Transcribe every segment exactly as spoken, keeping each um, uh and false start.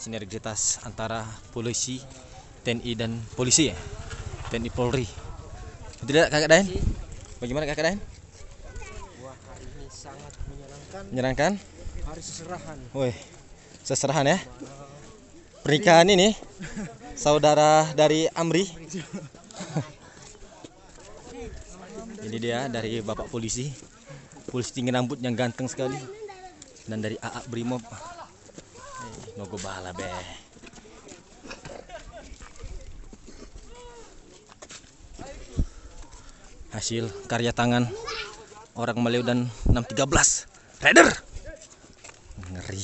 sinergitas antara polisi, T N I dan polisi ya, T N I Polri. Tidak kakak Daen? Bagaimana kakak Daen? Wah, hari ini sangat menyenangkan. Menyenangkan? Hari seserahan. Woi, seserahan ya? Pernikahan ini saudara dari Amri. Ini dia dari bapak polisi, polisi tinggi rambut yang ganteng sekali, dan dari A A Brimob. Eh, Nogo bala be. Hasil karya tangan orang Maleo dan enam tiga belas Raider. Ngeri.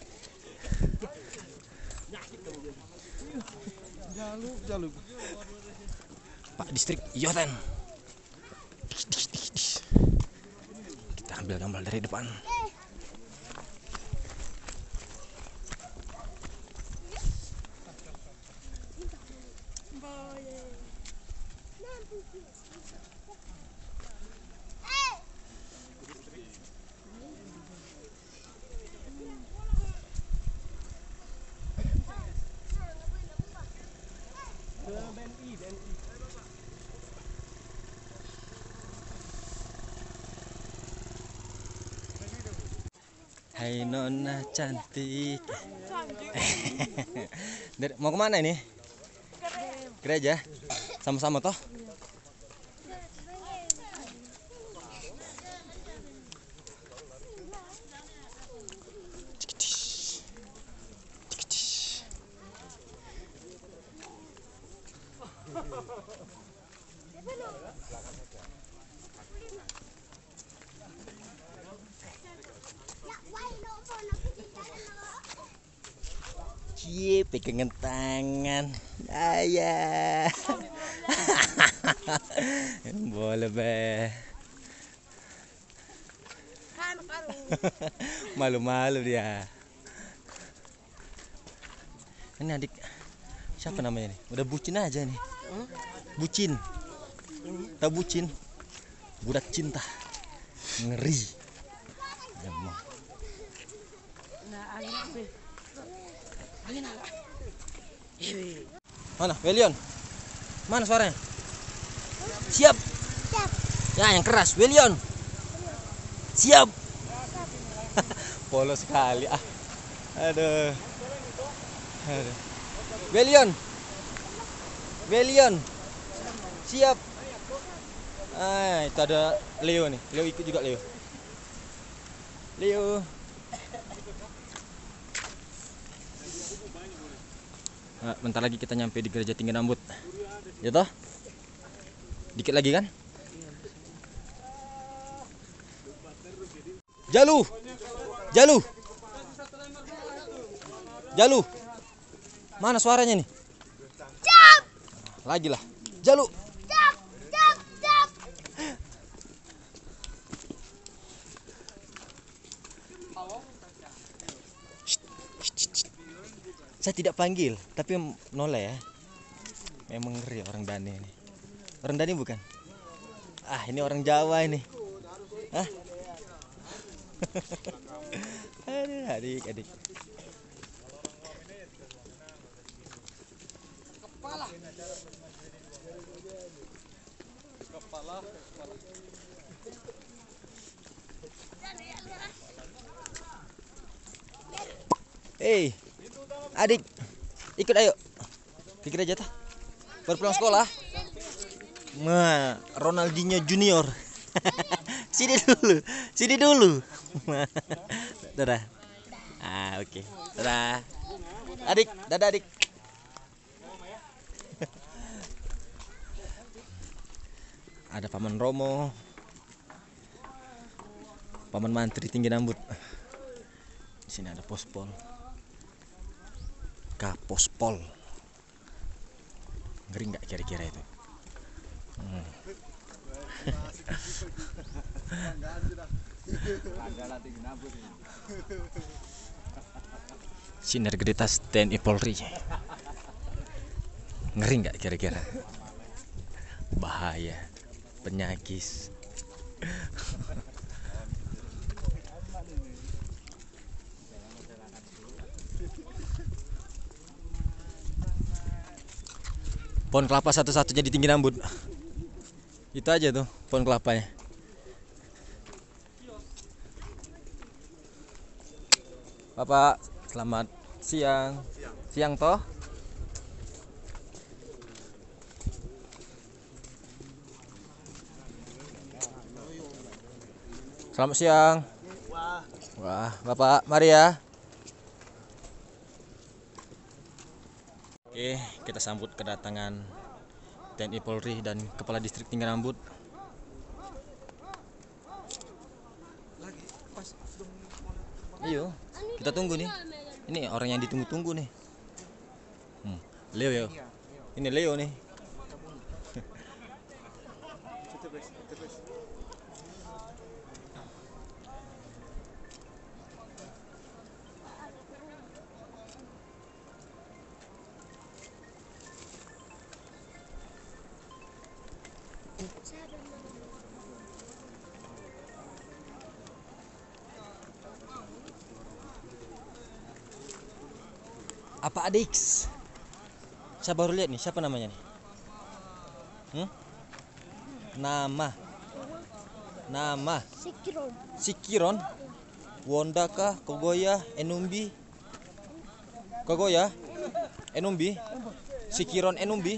Jaluk, jaluk. Pak Distrik Yoten. Kita ambil gambar dari depan. Hai Nona cantik. Dari- Mau kemana ini? Gereja. Sama-sama toh? Cie, pegangan tangan. Ayah. Boleh be. Malu-malu dia. Ini adik siapa namanya nih? Udah bucin aja nih. Bucin. Tahu bucin? Budak cinta. Ngeri. Emang. Mana Welion? Mana suaranya? Siap. Siap. Ya yang keras Welion. Siap. Polos sekali ah. Aduh. Aduh. Welion. Welion. Siap. Ah, itu ada Leo nih. Leo ikut juga Leo. Leo. Nah, bentar lagi kita nyampe di gereja tinggi rambut. Ya toh? Dikit lagi kan? Jalu. Jalu. Jalu. Mana suaranya nih? Cap. Lagi lah. Jalu. Cap. Cap. Cap. Saya tidak panggil, tapi noleh ya. Memang ngeri orang Dani ini. Orang Dani bukan? Ah, ini orang Jawa ini. Hah? Aduh, adik, adik. Kepala. Kepala. Hei, adik, ikut ayo. Ke gereja tuh. Baru pulang sekolah. Nah, Ronaldinho Junior. Sini dulu, sini dulu. Dadah. Ah, oke. Okay. Dadah. Adik, dadah adik. Ada Paman Romo. Paman Mantri tinggi rambut. Di sini ada Pospol. Kapospol. Ngeri nggak kira-kira itu? Hmm. Sinergitas T N I Polri. Ngeri nggak kira-kira? Bahaya, penyakit. Pohon kelapa satu-satunya di Tinggi Nambut. Itu aja tuh pohon kelapanya. Bapak, selamat siang. Siang toh? Selamat siang. Wah, Bapak, mari ya. Oke, kita sambut kedatangan T N I Polri dan Kepala Distrik Tinggi Nambut. Iyo, kita tunggu nih. Ini orang yang ditunggu-tunggu nih. Hmm, Leo ya. Ini Leo nih. Apa Adix? Saya baru lihat nih, siapa namanya nih? Hmm? Nama. Nama. Sikiron. Sikiron. Wonda kah? Kogoya? Enumbi? Kogoya? Enumbi? Sikiron Enumbi?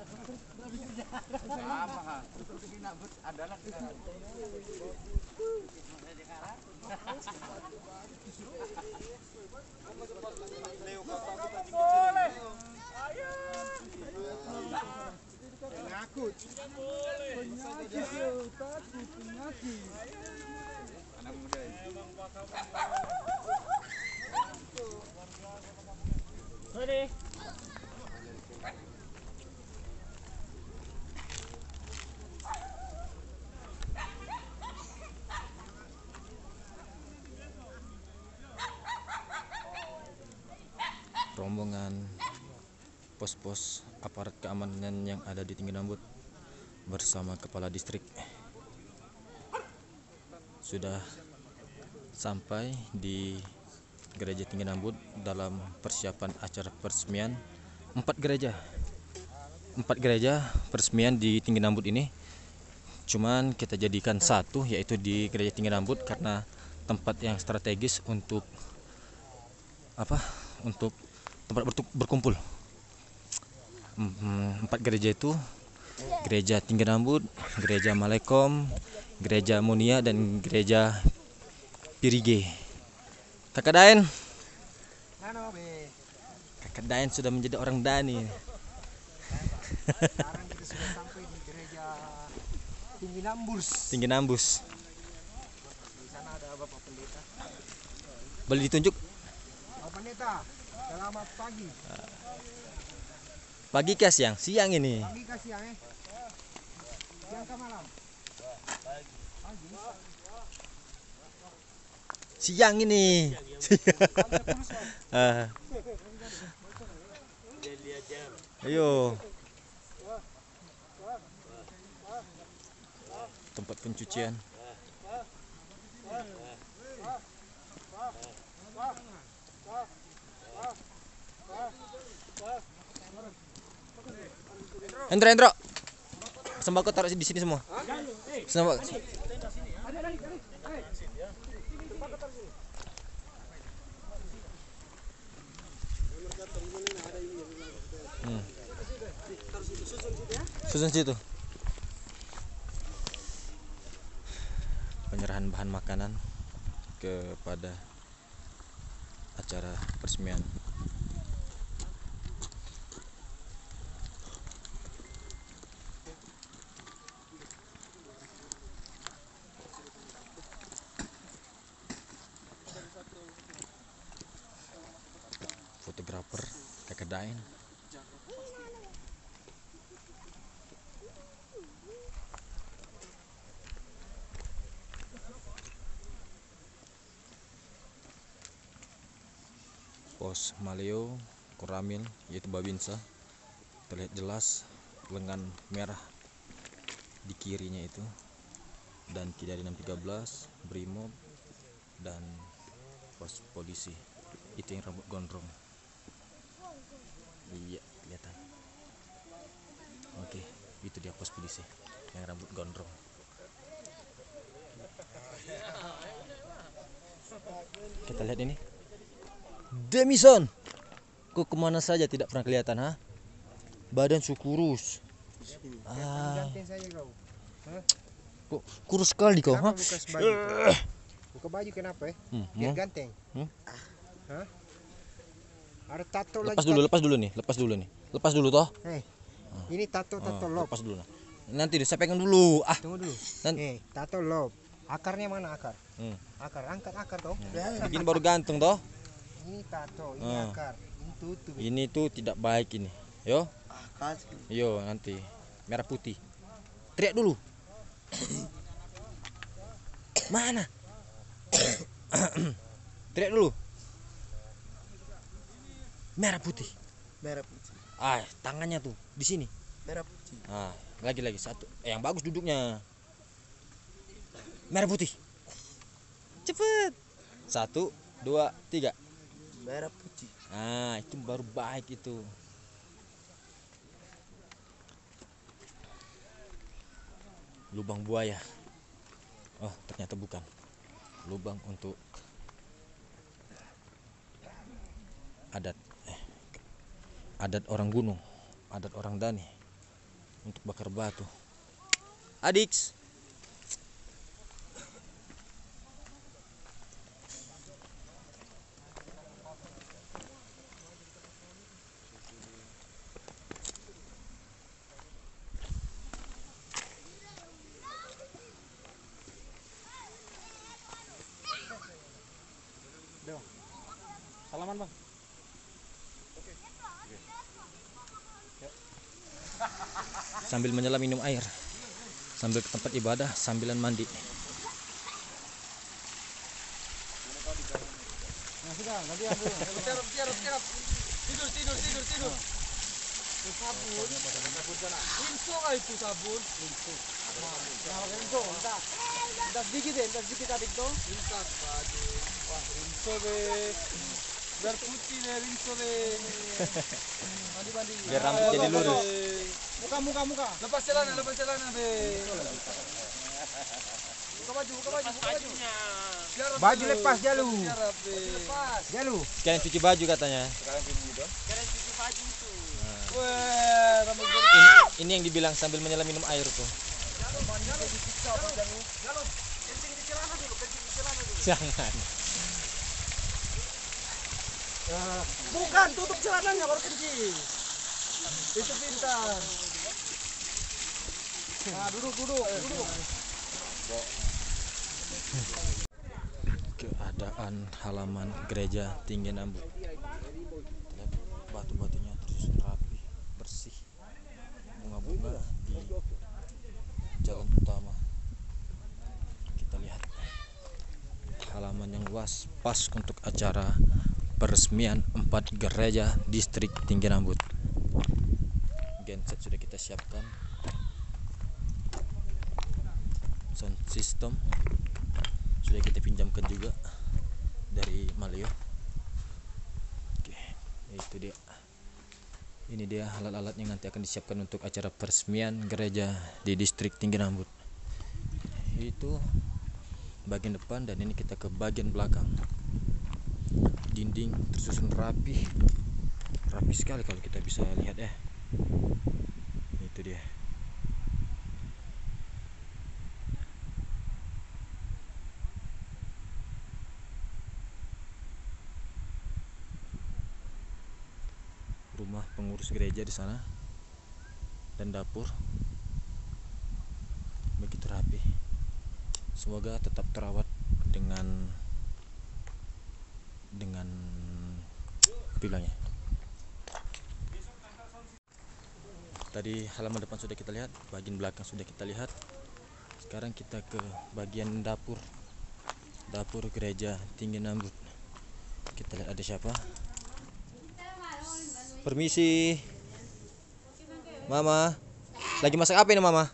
Penakut. Penyakit yo, takut penyakit. Anak muda ini. Sorry. Rombongan pos-pos aparat keamanan yang ada di Tinggi Nambut bersama Kepala Distrik sudah sampai di Gereja Tinggi Nambut dalam persiapan acara peresmian empat gereja empat gereja peresmian di Tinggi Nambut ini. Cuman kita jadikan satu, yaitu di Gereja Tinggi Nambut, karena tempat yang strategis untuk apa untuk tempat berkumpul. Empat gereja itu Gereja Tinggi Nambut, Gereja Malekom, Gereja Munia, dan Gereja Pirige. Kakak Daen, Kakak Daen sudah menjadi orang Dani. Sekarang kita sudah sampai di gereja Tinggi Nambus. Tinggi Nambus. Di sana ada Bapak Pendeta. Boleh ditunjuk? Bapak Pendeta, selamat pagi. Pagi kah siang? Siang ini. Pagi kah siang eh? Siang kah malam? Pagi. Siang ini. Ah. Ayo. Tempat pencucian. Endro, Endro. Sembako taruh di sini semua. Sembako. Hmm. Susun situ. Penyerahan bahan makanan kepada acara peresmian. Fotografer Kakak Daen. Pos Maleo Koramil, yaitu Babinsa, terlihat jelas lengan merah di kirinya itu, dan tidak ada enam tiga belas, Brimob, dan pos polisi itu yang rambut gondrong. Iya, kelihatan. Oke, itu dia pos polisi yang rambut gondrong. Kita lihat ini. Demison. Kok kemana saja tidak pernah kelihatan, ha? Badan su kurus. Ah, Gantiin saja kau. Hah? kok kurus sekali kau, ha? Kenapa buka baju? Buka baju kenapa ya? Hmm, Biar mau? ganteng. Hmm? Hah? Ada tato lagi. Lepas dulu, lepas dulu nih, lepas dulu nih. Lepas dulu toh. Eh, ini tato tato Oh, lob. lepas dulu. Nah. Nanti deh, saya pegang dulu. Ah, Tunggu dulu. Nan- Eh, tato lob. Akarnya mana akar? hmm. Akar, angkat akar toh. Begini baru ganteng toh. Ini tato, ini Ah. akar. Ini tutup. Ini tuh tidak baik ini. Yo. Yo, nanti merah putih. Teriak dulu. Mana? Teriak dulu. Merah putih. Merah putih. Ah, tangannya tuh di sini. Merah putih. Ah, lagi-lagi satu. Eh, yang bagus duduknya. Merah putih. Cepet. Satu, dua, tiga. Merah putih. Ah, itu baru baik itu. Lubang buaya. Oh, ternyata bukan. Lubang untuk adat. Eh, adat orang gunung, adat orang Dani untuk bakar batu. Adiks. Salaman bang. Sambil menyelam minum air, sambil ke tempat ibadah, sambilan mandi. Nah sudah, nanti aku. Tiarap, tiarap, tiarap. Tidur, tidur, tidur, tidur. Sabun. Sabun sana. Rinso kah itu sabun? Rinso. Nah, pakai rinso. Entah. Entah sedikit deh, entah sedikit adik tuh. Rinso, aduh. Wah, rinso be. Biar putih deh, rinso be. Mandi, mandi. Biar rambut jadi lurus. Muka, muka, muka. Lepas celana, lepas celana be. Buka baju, buka baju, buka baju. Tiarap, Baju be. lepas jalu. Tiarap, be. Lepas. Jalu. Sekalian cuci baju katanya. Weh, rambut gue. Ini, ini yang dibilang sambil menyelam minum air tuh. Jangan. Bukan, tutup celananya baru kencing. Itu pintar. Nah, duduk, duduk, duduk. Keadaan halaman gereja Tinggi Nambu. Lihat batu-batunya tersusun rapi, bersih. Bunga-bunga di jalan utama. Kita lihat halaman yang luas, pas untuk acara peresmian empat gereja distrik Tinggi Nambut. Genset sudah kita siapkan. Sound system sudah kita pinjamkan juga dari Maleo. Oke, itu dia. Ini dia alat-alat yang nanti akan disiapkan untuk acara peresmian gereja di distrik Tinggi Nambut. Itu bagian depan, dan ini kita ke bagian belakang. Dinding tersusun rapi, rapi sekali kalau kita bisa lihat ya. Itu dia. Rumah pengurus gereja di sana dan dapur begitu rapi. Semoga tetap terawat dengan dengan apa bilangnya. Tadi halaman depan sudah kita lihat, bagian belakang sudah kita lihat. Sekarang kita ke bagian dapur. Dapur gereja Tinggi Nambut. Kita lihat ada siapa. Permisi. Mama. Lagi masak apa ini, Mama?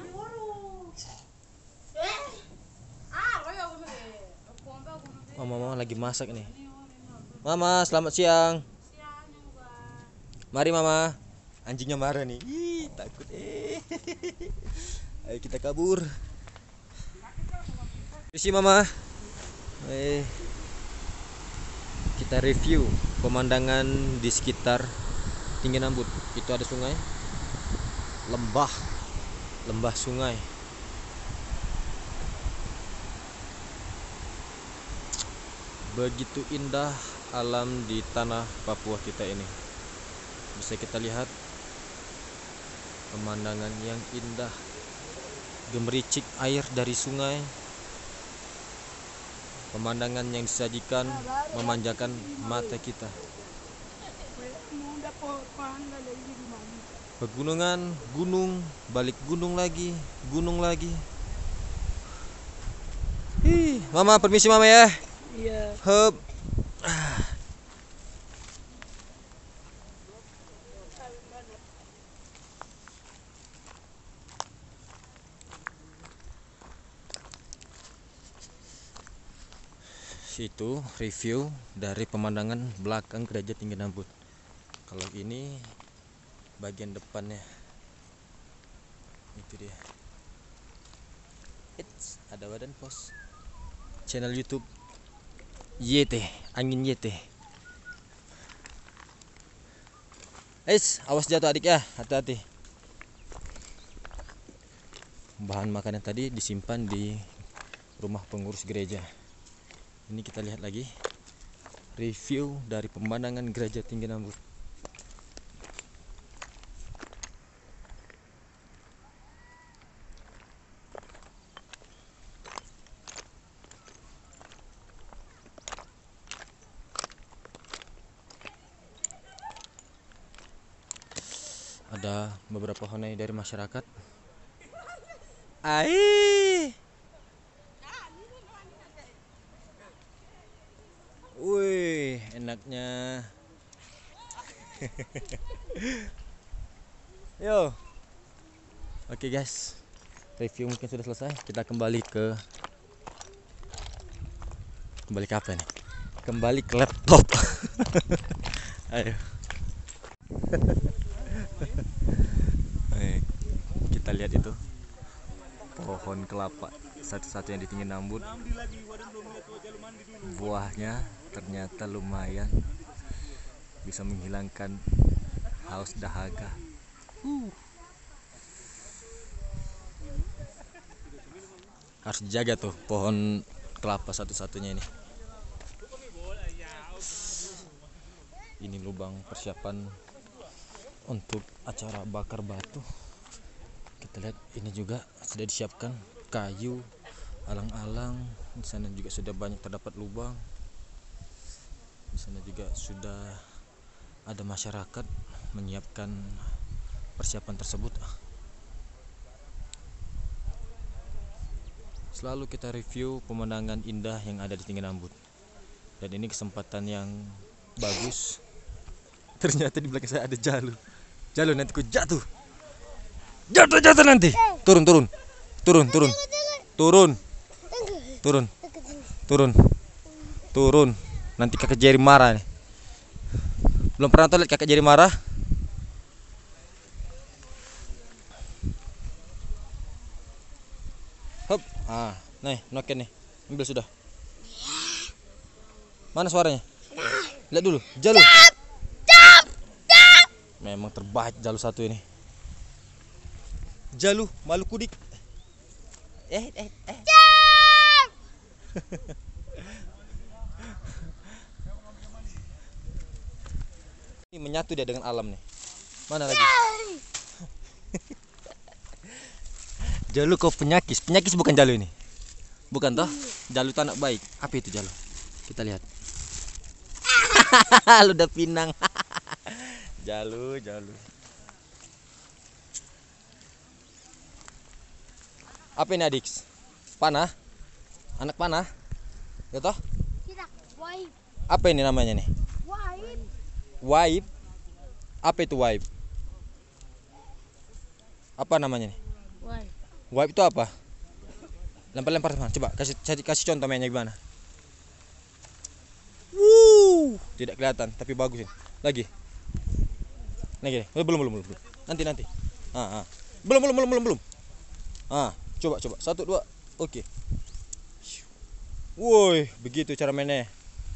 Mama, mama lagi masak nih. Mama, selamat siang. Mari, Mama. Anjingnya marah nih. Ih, takut eh. Ayo kita kabur. Isi mama. Eh. Kita review pemandangan di sekitar Tinggi Nambut. Itu ada sungai, lembah, lembah sungai. Begitu indah alam di tanah Papua kita ini. Bisa kita lihat pemandangan yang indah, gemericik air dari sungai. Pemandangan yang disajikan memanjakan mata kita. Pegunungan, gunung, balik gunung lagi, gunung lagi. Ih, mama permisi mama ya. Iya. Hup. Itu review dari pemandangan belakang gereja Tinggi Nambut. Kalau ini bagian depannya, itu dia. It's ada badan pos channel YouTube Y T, angin Y T. Es, awas jatuh adik ya, hati-hati. Bahan makanan tadi disimpan di rumah pengurus gereja. Ini kita lihat lagi review dari pemandangan gereja Tinggi Nambut. Ada beberapa honai dari masyarakat. Ai. Wih, enaknya. Yo. Oke guys, review mungkin sudah selesai. Kita kembali ke kembali ke apa nih? Kembali ke laptop. Ayo. Eh, kita lihat itu pohon kelapa satu-satunya di Tinggi Nambut. Buahnya ternyata lumayan bisa menghilangkan haus dahaga. Uh. Harus dijaga tuh pohon kelapa satu-satunya ini. Ini lubang persiapan untuk acara bakar batu. Kita lihat ini juga sudah disiapkan kayu, alang-alang. Di sana juga sudah banyak terdapat lubang. Di sana juga sudah ada masyarakat menyiapkan persiapan tersebut. Selalu kita review pemandangan indah yang ada di Tinggi Nambut. Dan ini kesempatan yang bagus. Ternyata di belakang saya ada Jalu. Jalu, nanti ku jatuh. Jatuh jatuh nanti. Turun turun. Turun turun. Turun. Turun. Turun. Turun. Nanti kakak Jerry marah nih. Belum pernah tuh lihat kakak Jerry marah. Hop. Ah, nih, noken nih. Ambil sudah. Mana suaranya? Lihat dulu. Jalu. Memang terbaik Jalu satu ini. Jalu, malu kudik. Eh, eh, eh. Ini menyatu dia dengan alam nih. Mana lagi? Jalu kau penyakis. Penyakis bukan Jalu ini. Bukan toh? Jalu itu anak baik. Apa itu Jalu? Kita lihat. Lu udah pinang. Jalu, Jalu. Apa ini Adix? Panah? Anak panah? Ya toh? Tidak, wipe, Apa ini namanya nih? wipe, Wipe. Apa itu wipe? Apa namanya nih? wipe. Wipe itu apa? Lempar-lempar teman. Coba kasih kasih contoh mainnya gimana? Wuh, tidak kelihatan tapi bagus ini. Lagi. Nah gini, eh, belum belum belum. belum. Nanti nanti. Ah, ah. Belum belum belum belum belum. Ah, coba coba. Satu dua. Oke. Woi, begitu cara mainnya.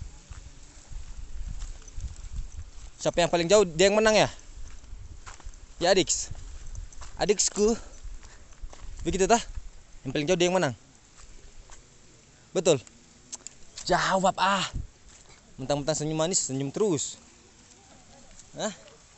Siapa yang paling jauh dia yang menang ya? Ya Adix. Adixku. Begitu tah? Yang paling jauh dia yang menang. Betul. Jawab ah. Mentang-mentang senyum manis, senyum terus. Hah?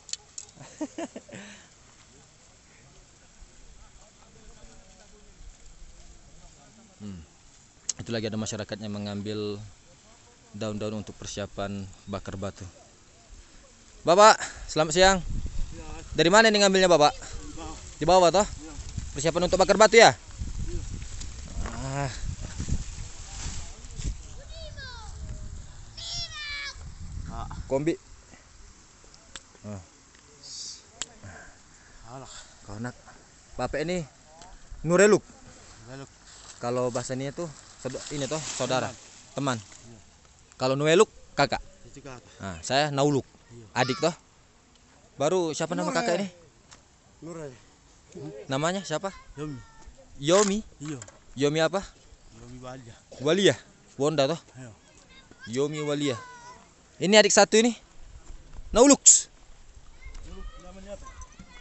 hmm. Itu lagi ada masyarakat yang mengambil daun-daun untuk persiapan bakar batu. Bapak, selamat siang. Dari mana nih ngambilnya Bapak? Di bawah toh? Persiapan untuk bakar batu ya? Ah. Kombi. Oh. Kau nak. Bapak ini Nureluk. Kalau bahasanya tuh ini toh saudara, teman. Kalau Nueluk kakak. Nah, saya Nauluk. Adik toh. Baru siapa nama kakak ini? Nurel. Namanya siapa? Yomi. Yomi. Iya. Yomi apa? Yomi Walia. Walia. Wonda toh? Ayo. Yomi Walia. Ini adik satu ini. Naulux. Namanya apa?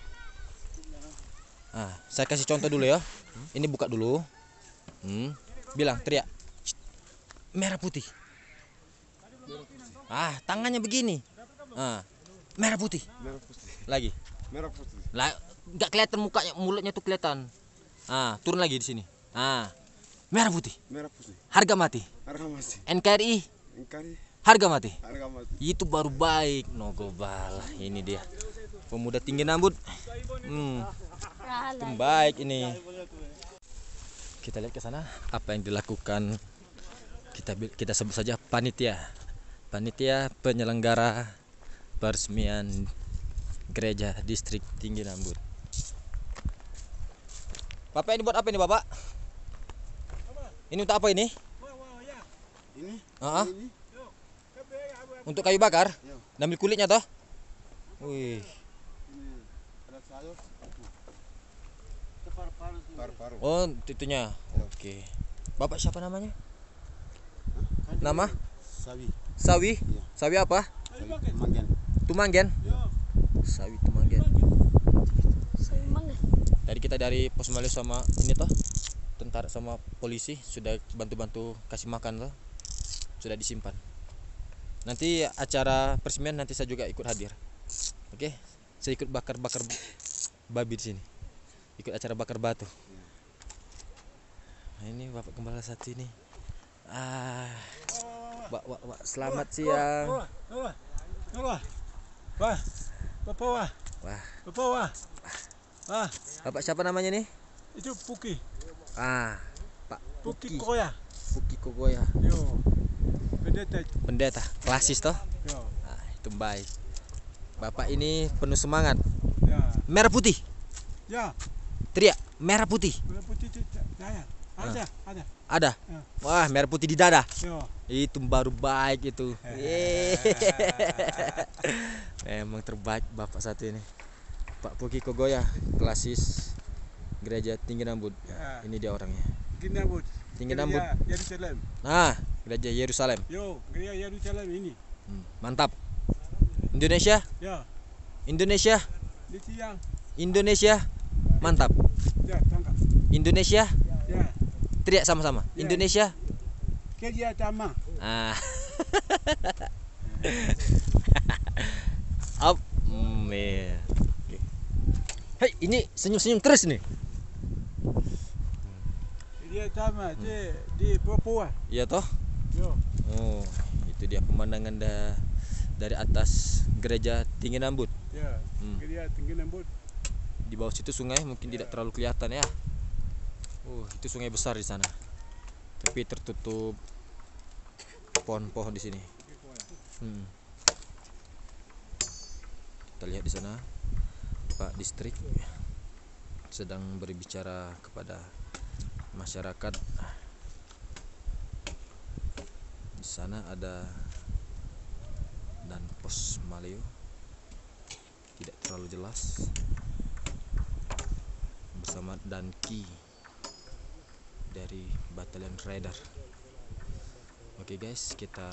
Ah, saya kasih contoh dulu ya. Ini buka dulu. Hmm. Bilang teriak. Merah putih. Ah, tangannya begini. Ah, merah putih. Merah putih. Lagi. Merah putih. Lah, nggak kelihatan mukanya, mulutnya tuh kelihatan. Ah, turun lagi di sini. Ah, merah putih. Merah putih. Harga mati. Harga mati. N K R I Engkari. harga mati. Harga mati. Itu baru baik. Nogobal. Ini dia. Pemuda tinggi nambut. Hmm, itu baik ini. Kita lihat ke sana apa yang dilakukan. Kita kita sebut saja panitia. Panitia penyelenggara peresmian gereja distrik Tinggi Nambut. Bapak ini buat apa ini Bapak? Ini untuk apa ini? Ini. Ah, Ini. untuk kayu bakar? Ya. Ambil kulitnya toh? Wih, Ini ada sayur. Paru-paru. oh itunya. Oke. Bapak siapa namanya? Nama? Sawi. Sawi? Iya. Sawi apa? Sawi Manggen. Tumanggen? Sawi Tumanggen. Semangat. Tadi kita dari pos Malio sama ini toh, tentara sama polisi sudah bantu-bantu kasih makan toh, sudah disimpan. Nanti acara peresmian nanti saya juga ikut hadir. Oke, saya ikut bakar-bakar babi di sini, ikut acara bakar batu. Nah, ini Bapak Gembala satu ini. Ah, Wak, wak, wak. Selamat siang. Wah. Wah. Wah. Bapak wah. Wah, Bapak wah. Ah, Bapak siapa namanya nih? itu Puki. Ah, Pak Puki Puki. Koya. Puki Kogoya. Yo. Pendeta. Pendeta, klasis toh. Yo. Nah, itu baik. Bapak ini penuh semangat. Ya. Merah putih. Ya. Teriak, merah putih. Merah putih itu saya. Ada, ada. Ada. Ya. Wah, merah putih di dada. Yo. Itu baru baik itu. Yeay. Memang terbaik Bapak satu ini. Pak Puki Kogoya, klasis Gereja Tinggi Nambut. Ya. Ini dia orangnya. Tinggi Nambut. Tinggi Nambut. Yerusalem. Nah, Gereja Yerusalem. Yo, gereja Yerusalem ini. Hmm, mantap. Indonesia, Ya. Indonesia, Di siang. Indonesia. Mantap. Ya, tangkap. Indonesia, Ya. teriak sama-sama. Ya. Indonesia. Kerja sama. Ah. Up. Hmm, iya. Oke. Hei, ini senyum-senyum terus nih. Kerja sama di di Papua. Iya toh? Yo. Oh, itu dia pemandangan da dari atas Gereja Tinggi Nambut. Ya. Hmm. Kerja Tinggi Nambut. Di bawah situ sungai mungkin tidak terlalu kelihatan ya. Oh, itu sungai besar di sana. Tapi tertutup pohon-pohon di sini. Hmm. Kita lihat di sana Pak Distrik sedang berbicara kepada masyarakat. Di sana ada dan pos Malio. tidak terlalu jelas, bersama Danki dari Batalion Raider. Oke guys, kita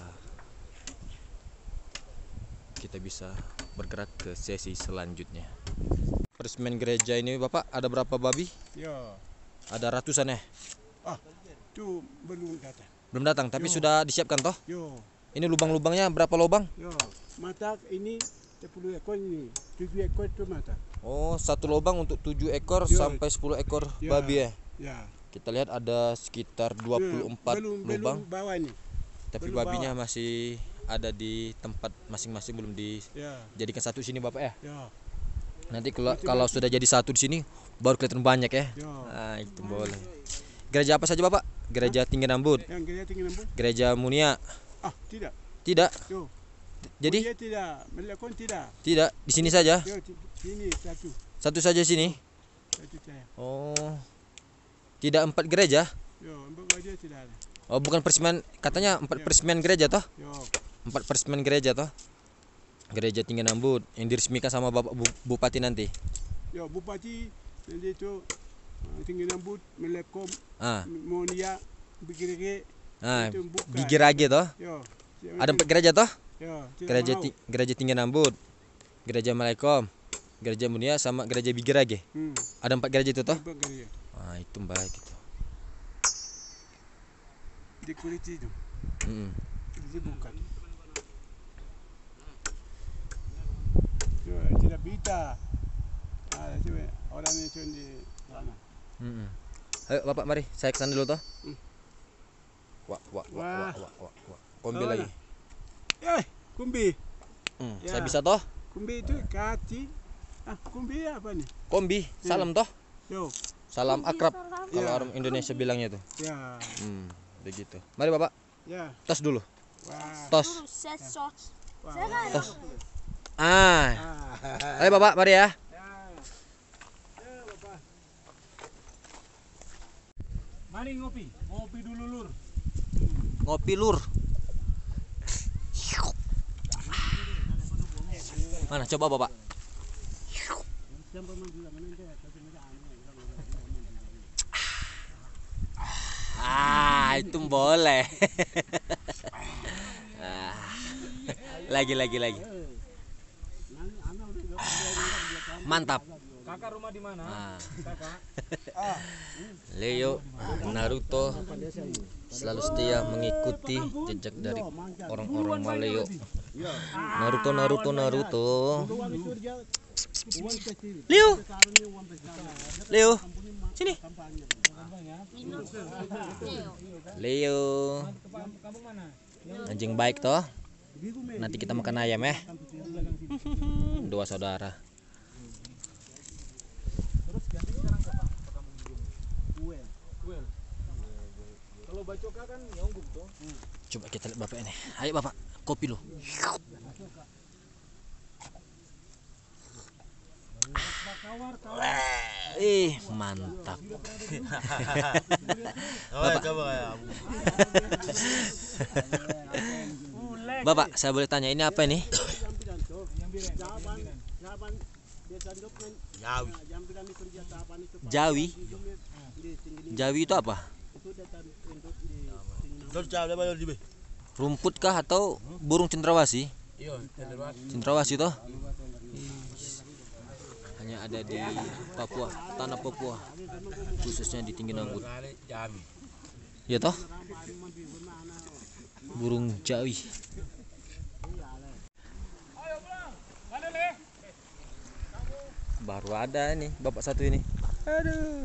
kita bisa bergerak ke sesi selanjutnya. Peresmian gereja ini Bapak, ada berapa babi? Ya. Ada ratusan ya? Ah, itu belum datang. Belum datang, tapi Yo. sudah disiapkan toh? Yo, Ini lubang-lubangnya berapa lubang? yo. Mata ini sepuluh ekor ini, tujuh ekor itu mata. Oh, satu lubang untuk tujuh ekor Yo. sampai sepuluh ekor Ya. babi ya. Ya. Kita lihat ada sekitar dua puluh empat belum, lubang, Belum bawah ini. tapi belum babinya masih ada di tempat masing-masing, belum Ya. dijadikan satu sini Bapak ya. Ya. Nanti kalau kalau sudah jadi satu di sini baru kelihatan banyak ya. Ya. Nah, itu boleh. Gereja apa saja Bapak? Gereja Tinggi Nambut, Yang gereja tinggi nambut? Gereja Munia. Ah, tidak. Tidak. Yo. Jadi Dia tidak, melakon tidak. tidak di sini saja. Yo, ti- sini satu. Satu saja sini. Satu saya. Oh. Tidak empat gereja? Yo, empat gereja tidak ada. Oh, bukan peresmian, katanya empat peresmian gereja toh? Yo. Empat peresmian gereja toh? Gereja Tinggi Nambut yang diresmikan sama Bapak Bu- Bupati nanti. Yo, bupati nanti itu uh, tinggi nambut, melekom, Ah, monia, bigirege. nah, Itu bukan. Gigirage toh? Yo. Ada empat gereja toh? Yo, tidak Gereja mau. ti- Gereja Tinggi Nambut, Gereja Malaikom, Gereja Munia sama Gereja Bigirage. Hmm. Ada empat gereja itu toh? Empat gereja. Ah, itu baik itu. Di Kuriti itu. Mm-mm. Itu bukan. Yo, tidak bisa. Ah, itu orang itu di sana. Mm-mm. Ayo Bapak mari, saya kesana dulu toh. Hmm. Wah, wah, wah, Wah. wah, wah, wah. Kombi Oh, lagi. Eh, kumbi. Hmm, Ya. Saya bisa toh? Kumbi itu kati. Ah, kumbi apa nih? Kombi, salam toh? Yo. Salam akrab kalau Ya. orang Indonesia bilangnya tuh. Ya. Hmm, begitu. Mari Bapak, Ya. tos dulu. Wah. Tos. Set shots. Wah. Tos. Ah. Ah. Ayo Bapak, mari ya. Ya. Ya, Bapak. Mari ngopi. Ngopi dulu, Lur. Ngopi lur. Mana coba Bapak? Ah, itu boleh. Ah. Lagi lagi lagi. Mantap. Kakak rumah di mana? Ah. Kakak. Leo Naruto selalu setia mengikuti jejak dari orang-orang Maleo. Naruto Naruto Naruto. Leo. Leo. Sini. Leo. Kampung mana? Anjing baik toh. Nanti kita makan ayam ya. Dua saudara. Well. Kalau bacoka kan nyongguk tuh. Coba kita lihat Bapak ini. Ayo Bapak, kopi lo. Ih, mantap. Bapak. Bapak, saya boleh tanya ini apa ini? Jawi. Jawi itu apa? Rumput kah atau burung cendrawasih? Cendrawasih toh? Hanya ada di Papua, tanah Papua, khususnya di Tinggi Nambut. Ya toh? Burung Jawi. Baru ada nih Bapak satu ini. Aduh.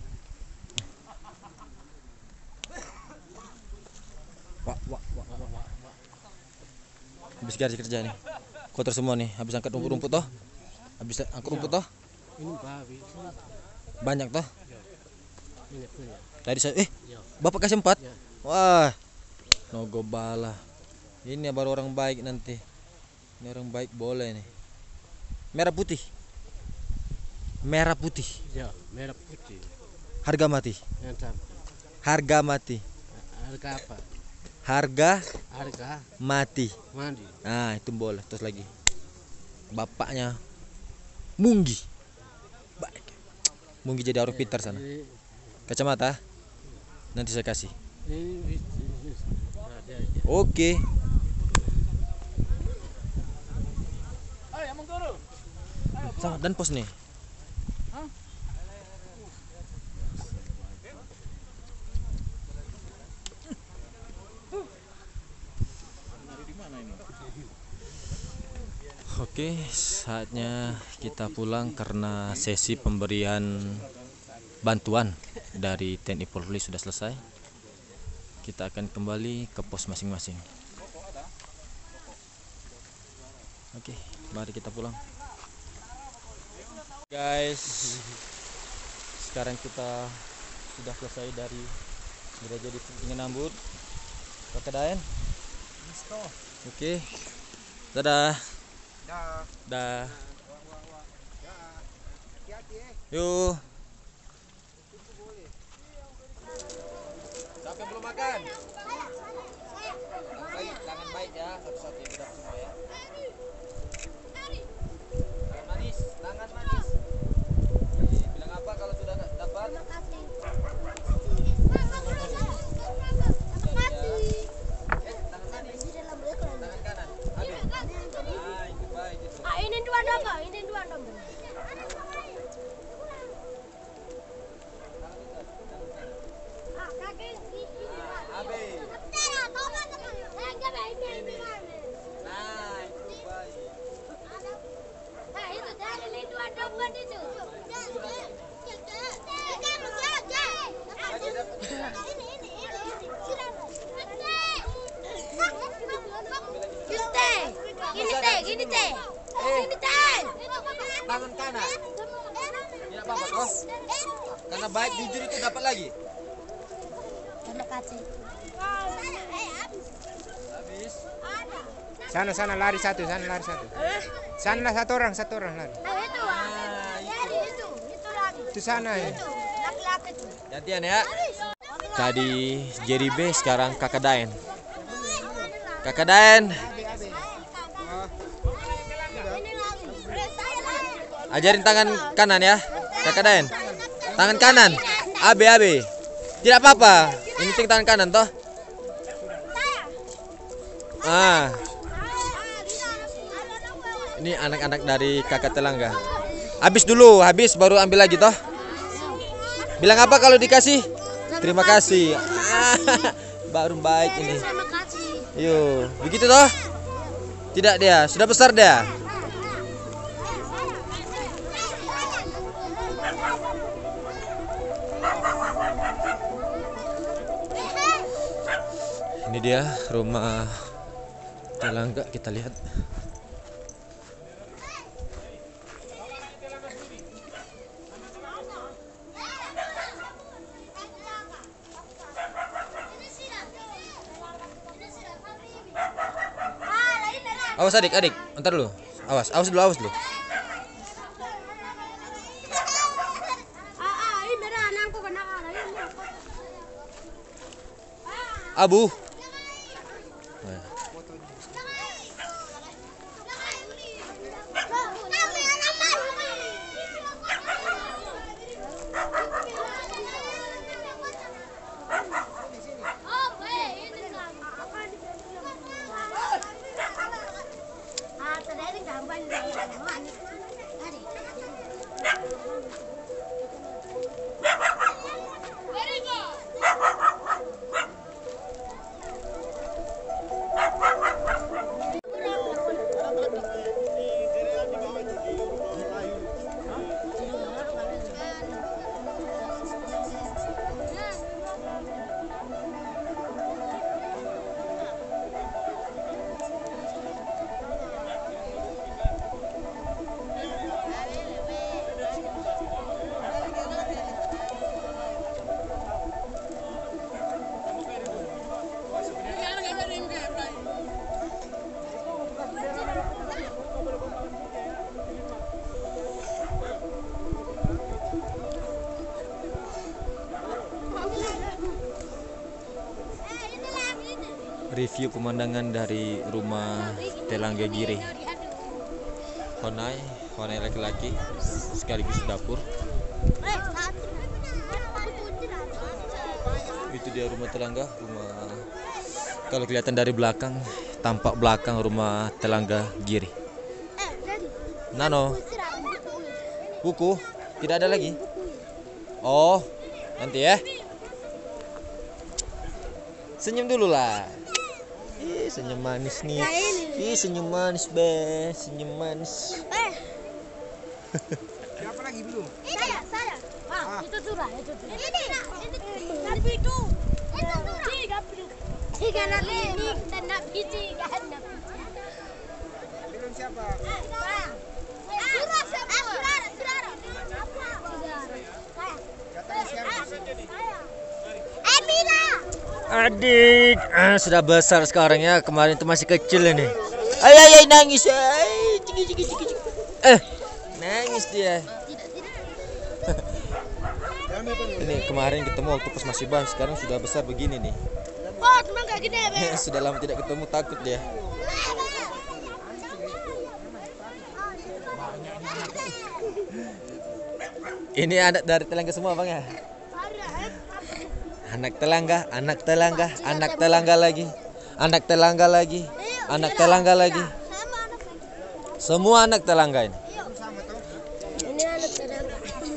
Wah, wah, wah, wah, wah. Habis garis kerja nih. Kotor semua nih, habis angkat rumput-rumput toh? Habis angkat rumput toh? Banyak toh? Tadi saya eh Bapak kasih empat? Wah. Nogo bala. Ini baru orang baik nanti. Ini orang baik boleh nih. Merah putih. Merah putih. Ya, merah putih. Harga mati. Mantap. Harga mati. Harga apa? Harga Harga mati. mandi. Nah, itu boleh. Terus lagi. Bapaknya Munggi. Baik. Munggi jadi orang pintar sana. Ini, Kacamata. Nanti saya kasih. ini, ini. Nah, dia, dia. Oke. Ayo, emang turun. Sama dan pos nih. Oke, saatnya kita pulang karena sesi pemberian bantuan dari T N I Polri sudah selesai. Kita akan kembali ke pos masing-masing. Oke, mari kita pulang. Guys, sekarang kita sudah selesai dari gereja di Tinggi Nambut. Kakak Daen. Oke. Dadah. Dah. Dah. Hati-hati eh. Yuk. Siapa yang belum makan? Baik, tangan baik ya, satu-satu yang udah semua ya. Tangan manis, tangan manis. Eh, bilang apa kalau sudah dapat? Terima kasih. Eh, tangan manis, Di dalam belakang. tangan kanan. Ambil. Ah, itu baik itu. Ah, ini dua nomor, ini dua nomor. Ah, kaki ini. Ambil. Eh, enggak baik ini. Nah, itu baik. Nah, itu dari ini dua nomor itu. Ini, ini, ini. Gini teh, gini teh, gini teh, gini teh. Tangan kanan. Tidak apa-apa toh. Karena baik jujur itu dapat lagi. Terima kasih. Habis. Sana sana lari satu, sana lari satu. Sana satu orang, satu orang lari. Nah, itu, dari itu, itu lagi. Itu sana ya. Itu, laki-laki itu. Gantian ya. Tadi Jerry B, sekarang Kakak Daen. Kakak Daen, Ini lagi. Saya lagi. ajarin tangan kanan ya. Kakak Daen. Tangan kanan. A B A B. Tidak apa-apa. Ini penting tangan kanan toh. Ah, ini anak-anak dari kakak Telangga. Habis dulu, habis baru ambil lagi toh. Bilang apa kalau dikasih? Terima kasih. Ah, baru baik ini. Terima kasih. Yuk, begitu toh? Tidak dia, sudah besar dia. Ini dia rumah Telangga, kita lihat. Awas adik, adik, ntar dulu. Awas, awas dulu, awas dulu. Ah, ah, ini merah anakku kena kena ini. Abu. Review pemandangan dari rumah Telangga Giri. Honai warna laki-laki sekaligus dapur. Itu dia rumah Telangga, rumah kalau kelihatan dari belakang, tampak belakang rumah Telangga Giri. Nano, buku tidak ada lagi. Oh, nanti ya. Senyum dulu lah. Ih, senyum manis nih. Ih, senyum manis, be. Senyum manis. Siapa lagi belum? Saya, saya. Ah, itu curah, itu curah. Ini, ini, tapi itu. Itu curah. Tiga, tiga nanti ini dan nabi tiga nabi. Belum siapa? Surah siapa? Surah, surah. Katanya siapa? Emina. Adik, ah, sudah besar sekarang ya. Kemarin itu masih kecil ini. Ay, ay, ay, nangis. Ay, ciki, ciki, ciki, ciki. Eh, nangis dia. Ini kemarin ketemu waktu pas masih bayi, sekarang sudah besar begini nih. Oh, cuma gak gede, Be. Sudah lama tidak ketemu, takut dia. Ini anak dari Telangga semua bang ya? Anak Telangga, anak Telangga, anak Telangga lagi, anak Telangga lagi, anak Telangga lagi. Semua anak Telangga ini. Ini anak Telangga.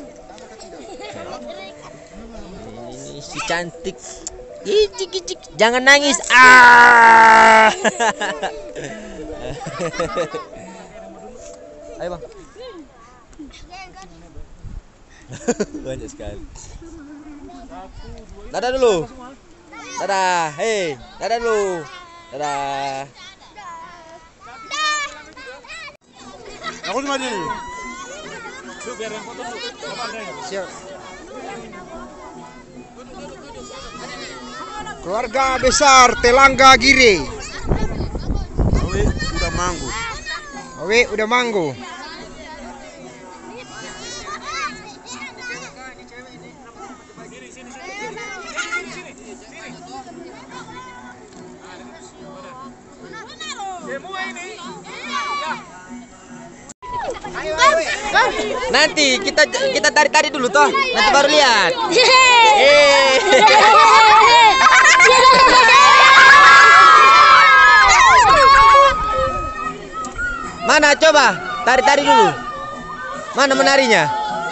Ini si cantik. Ih, cik, cik. Jangan nangis. Ah. Ayo bang. Banyak sekali. Dadah dulu. Dadah. Hei, dadah dulu. Dadah. Aku cuma di. Siap. Keluarga besar Telangga Giri. Awe udah manggu. Awe udah manggu. Nanti kita kita tarik-tarik dulu toh. Nanti baru lihat. Eh. Mana coba? Tarik-tarik dulu. Mana menarinya?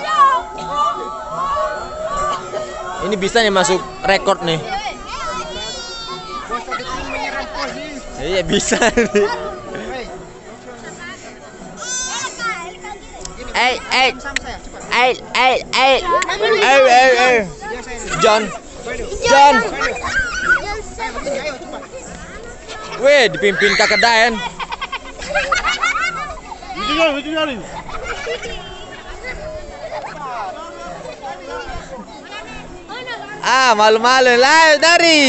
Ini bisa nih masuk rekor nih. Iya bisa nih. Eh, eh, eh, eh, eh, eh, eh, eh, John, John, weh dipimpin kakak Daen. Itu nyari, itu nyari. Ah, malu-malu lah dari.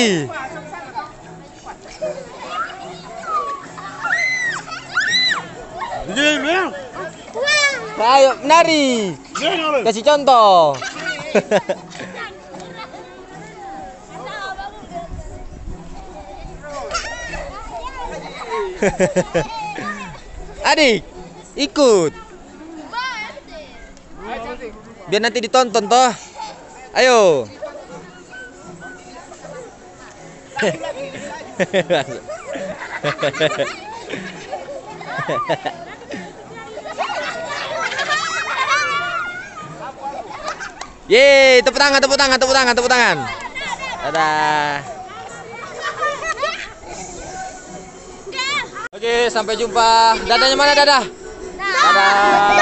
Itu nyari. Ayo menari. Kasih contoh. Adik, ikut. Biar nanti ditonton toh. Ayo. Yeay, tepuk tangan, tepuk tangan, tepuk tangan, tepuk tangan. Dadah. Oke, sampai jumpa. Dadanya mana dadah? Dadah.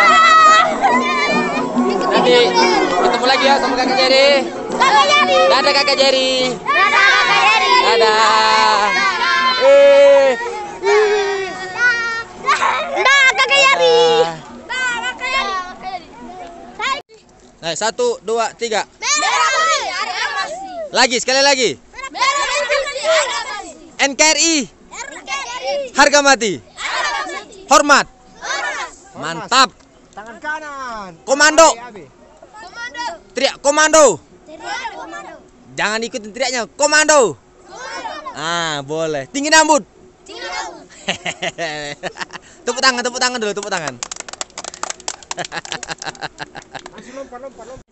Nanti ketemu lagi ya sama Kakak Jerry. Dadah Kakak Jerry. Dadah. Eh. Dah, Kakak Yari. Nah, satu, dua, tiga. Lagi, sekali lagi. N K R I. Harga mati. Hormat. Mantap. Tangan kanan. Komando. Abe, abe. Teriak komando. Jangan ikutin teriaknya. Komando. Ah, boleh. Tinggi rambut. Tepuk tangan, tepuk tangan dulu, tepuk tangan. Langsung lompat, lompat, lompat.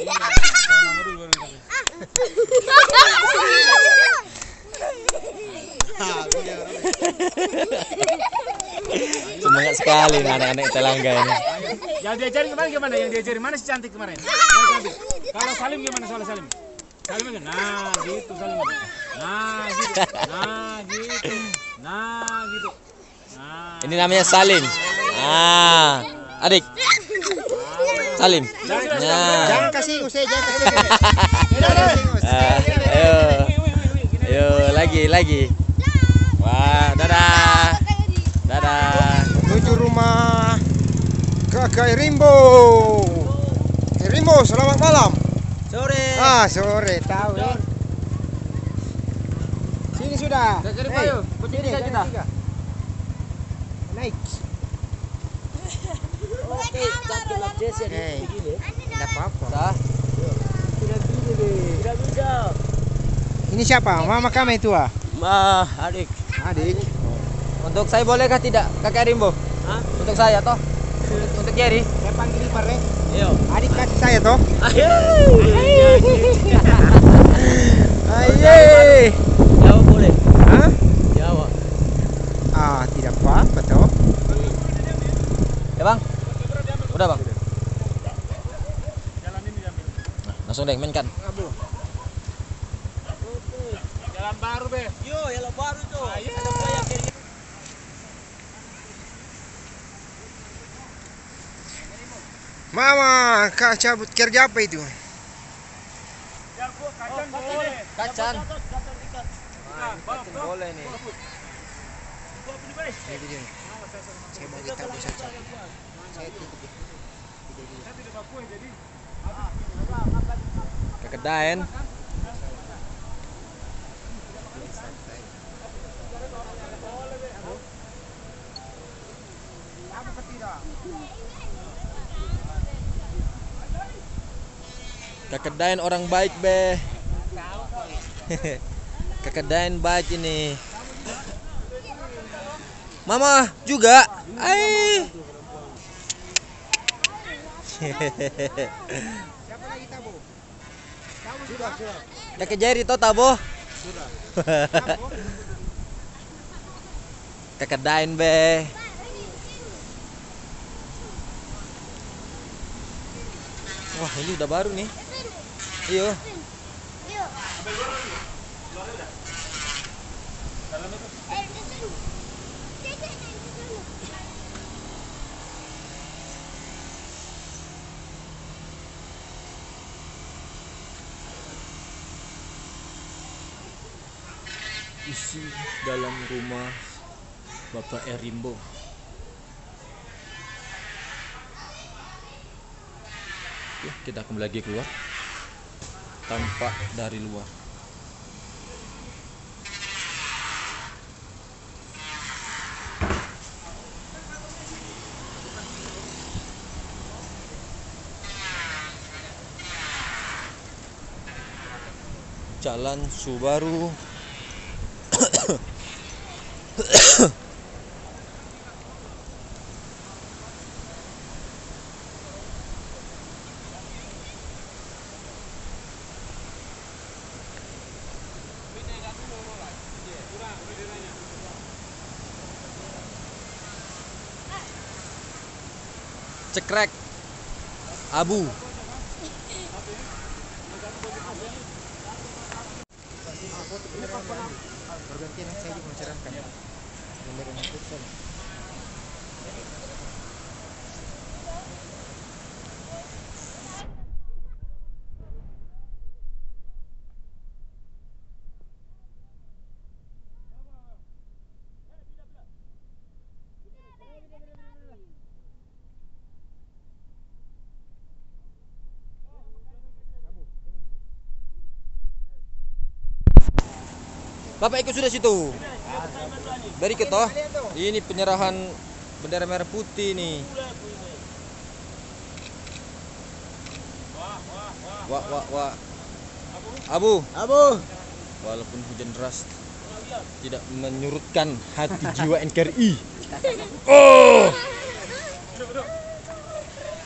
Semangat sekali nih anak-anak Telangga ini. Yang diajarin kemarin gimana? Yang diajarin mana si cantik kemarin? Mana cantik? Kalau Salim gimana soal Salim? Salim aja. Nah, gitu Salim. Nah, gitu. Nah, gitu. Nah, gitu. Nah. Ini namanya Salim. Ah, adik. Salim. Nah. Jangan kasih usai, jangan kasih usai. Jangan kasih usai. Ah, ayo. Ayo lagi, lagi. Wah, dadah. Dadah. Menuju rumah Kakak Rimbo. Kakak Rimbo, selamat malam. Sore. Ah, sore, tahu ya. Sini sudah. Kakak Rimbo, Hei, ayo. Kunci sini, tiga jalan kita. tiga. Naik. Oke, satu lap Jesse Hei, begini. tidak apa-apa. Sah. Tidak gini deh. Tidak bisa. Ini siapa? Mama kami itu ah. Ma, adik. Adik. Untuk saya bolehkah tidak, Kakak Rimbo? Hah? Untuk saya toh? Untuk Jerry? Saya panggil Ipar ya. Ayo. Adik kasih saya toh. Ayo. Aye. Jawa boleh. Hah? Jawa. Ah, tidak apa-apa toh. Ya bang? Udah bang? Nah, langsung deh, mainkan. Jalan baru, Be. Yo, yang baru tuh. Ayo. Mama, kak cabut kerja apa itu? Kacang boleh. Kacan. Nah, Kacan boleh nih. Ini video nih. Saya mau kita saja. Saya tutup ya. Kekedaen. Kekedaen orang baik be. Kekedaen baik ini. Mama juga. Ai. Siapa lagi Tabo? Tabo sudah, sudah. Kakek Jerry toh Tabo. Sudah. Kekedaen be. Wah, ini udah baru nih. Iya. Isi dalam rumah Bapak Erimbo. Ya, kita kembali lagi keluar. Tampak dari luar. Jalan Subaru. Cekrek abu. Pergantian saya juga mencerahkan. Benar benar kursen. Bapak ikut sudah situ. Dari kita. Ini penyerahan bendera merah putih nih. Wah wah wah. Abu. Abu. Walaupun hujan deras tidak menyurutkan hati jiwa N K R I. Oh.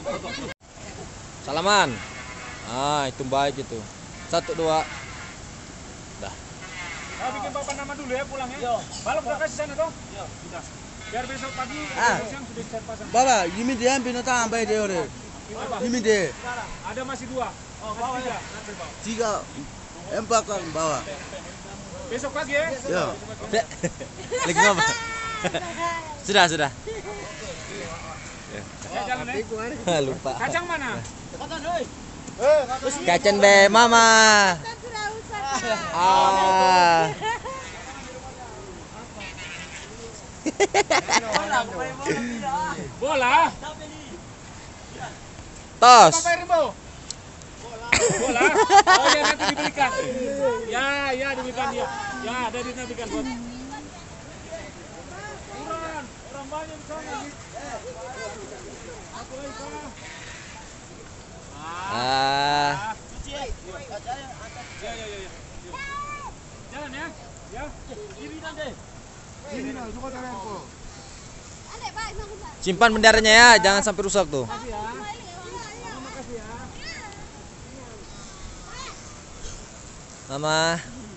Salaman. Ah, itu baik itu. Satu dua. Dah. Kau bikin papan nama dulu ya pulang ya. Balap udah kasih sana toh? Iya. Sudah. Biar besok pagi Ah. besok siang sudah saya pasang. Baba, yimi dia pino ta ambai dia ore. Apa? Yimi dia. Ada masih dua. Oh, bawa ya. Nanti bawa. Tiga. Empat kan bawa. Besok pagi ya. Ya. Lagi ngapa? Sudah, sudah. Saya jalan ya. Lupa. Kacang mana? Kacang be mama. Ah. Bola. Tos. Apa Rimbo? Bola. Oh ya nanti dibelikan. Ya, ya dibelikan dia. Ya, ada dibelikan buat. Kurang, orang banyak di sana. Aku lagi sana. Ah. Ya, ya, ya, ya. Jalan ya. Ya. Kiri nanti. Simpan benderanya ya, jangan sampai rusak tuh. Mama.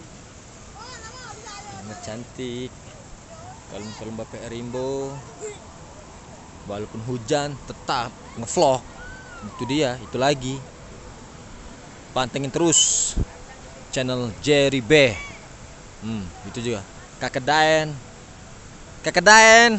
Mama cantik. Kalem-kalem Bapak Rimbo. Walaupun hujan tetap ngevlog. Itu dia, itu lagi. Pantengin terus channel Jerry B. Hmm, itu juga. Kakak Daen. Kakak Daen.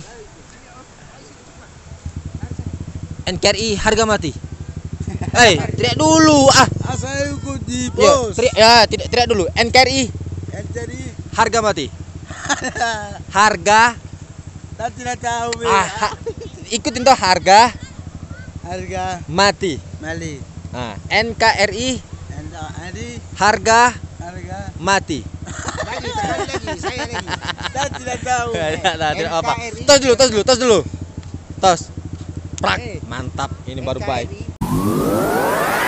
N K R I harga mati. Hei, teriak dulu ah. Saya ikut di Yo, pos. teriak ya, tidak teriak dulu. N K R I Yang jadi harga mati. Harga tak tidak tahu be. ah, ha, ikutin tuh harga Harga mati. Mali. Nah, N K R I Anda adi harga harga mati. Lagi, sekali lagi, saya lagi. tak tidak tahu. Tidak, tidak, tidak apa. N K R I. Tos dulu, tos dulu, tos dulu. Tos. Prak, Eh. mantap. Ini baru N K R I. baik.